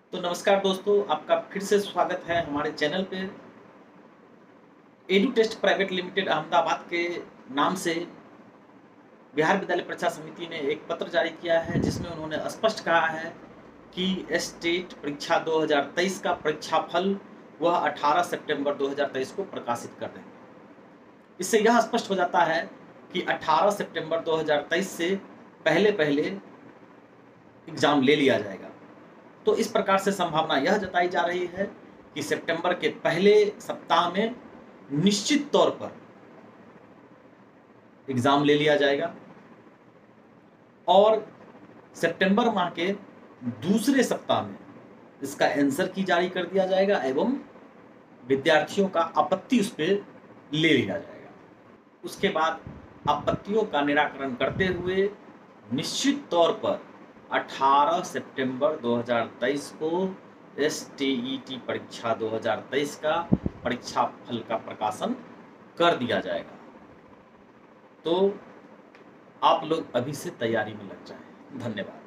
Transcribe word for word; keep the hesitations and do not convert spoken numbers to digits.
तो नमस्कार दोस्तों, आपका फिर से स्वागत है हमारे चैनल पे। Edu Test Private Limited Ahmedabad के नाम से बिहार विद्यालय परीक्षा समिति ने एक पत्र जारी किया है, जिसमें उन्होंने स्पष्ट कहा है कि एसटेट परीक्षा दो हज़ार तेईस का परीक्षाफल वह अठारह सितंबर दो हज़ार तेईस को प्रकाशित कर देंगे। इससे यह स्पष्ट हो जाता है कि अठारह सितंबर दो हज़ार तेईस से पहले पहले एग्जाम ले लिया जाएगा। तो इस प्रकार से संभावना यह जताई जा रही है कि सितंबर के पहले सप्ताह में निश्चित तौर पर एग्जाम ले लिया जाएगा और सितंबर माह के दूसरे सप्ताह में इसका आंसर की जारी कर दिया जाएगा एवं विद्यार्थियों का आपत्ति उस पर ले लिया जाएगा। उसके बाद आपत्तियों का निराकरण करते हुए निश्चित तौर पर अठारह सितंबर दो हज़ार तेईस को एसटीईटी परीक्षा दो हज़ार तेईस का परीक्षा फल का प्रकाशन कर दिया जाएगा। तो आप लोग अभी से तैयारी में लग जाएं। धन्यवाद।